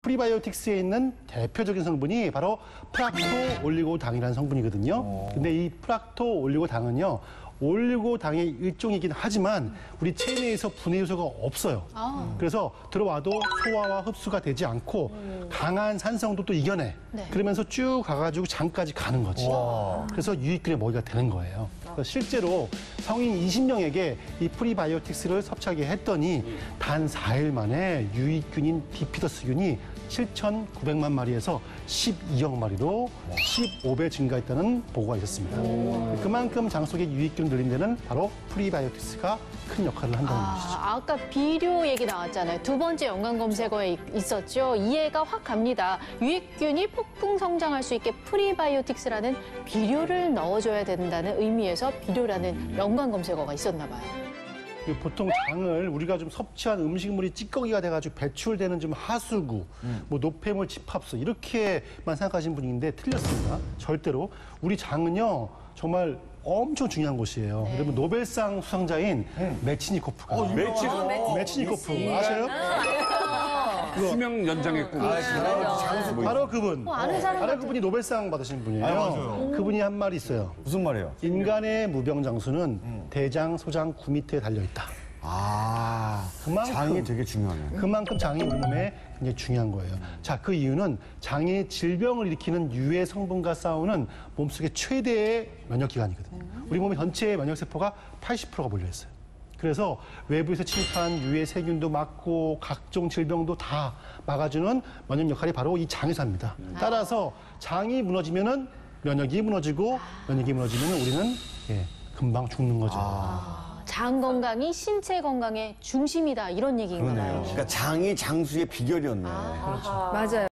프리바이오틱스에 있는 대표적인 성분이 바로 프락토 올리고당이라는 성분이거든요. 근데 이 프락토 올리고당은요, 올리고당의 일종이긴 하지만 우리 체내에서 분해 요소가 없어요. 그래서 들어와도 소화와 흡수가 되지 않고 강한 산성도 또 이겨내. 그러면서 쭉 가가지고 장까지 가는 거지. 그래서 유익균의 먹이가 되는 거예요. 그래서 실제로 성인 20명에게 이 프리바이오틱스를 섭취하게 했더니 단 4일 만에 유익균인 비피더스균이 7,900만 마리에서 12억 마리로 15배 증가했다는 보고가 있었습니다. 그만큼 장 속의 유익균을 늘린 데는 바로 프리바이오틱스가 큰 역할을 한다는 것이죠. 아까 비료 얘기 나왔잖아요. 두 번째 연관 검색어에 있었죠. 이해가 확 갑니다. 유익균이 폭풍 성장할 수 있게 프리바이오틱스라는 비료를 넣어줘야 된다는 의미에서 비료라는 연관 검색어가 있었나 봐요. 보통 장을 우리가 좀 섭취한 음식물이 찌꺼기가 돼가지고 배출되는 좀 하수구, 뭐 노폐물 집합소 이렇게만 생각하시는 분인데 틀렸습니다. 절대로 우리 장은요 정말 엄청 중요한 곳이에요. 여러분 노벨상 수상자인 메치니코프가 메치니코프 아셔요? 수명 연장의 꿈. 바로 그분. 아는 사람 바로 같은. 그분이 노벨상 받으신 분이에요. 맞아요. 그분이 한 말이 있어요. 무슨 말이에요? 인간의 무병장수는 대장, 소장, 구 밑에 달려 있다. 그만큼 장이 되게 중요하네. 그만큼 장이 우리 몸에 굉장히 중요한 거예요. 자, 그 이유는 장이 질병을 일으키는 유해 성분과 싸우는 몸속의 최대의 면역기관이거든요. 우리 몸의 전체 면역세포가 80%가 몰려있어요. 그래서 외부에서 침입한 유해 세균도 막고 각종 질병도 다 막아주는 면역 역할이 바로 이 장에서 합니다. 따라서 장이 무너지면은 면역이 무너지고 면역이 무너지면 우리는 금방 죽는 거죠. 장 건강이 신체 건강의 중심이다 이런 얘기인가요? 그러니까 장이 장수의 비결이었네. 맞아요.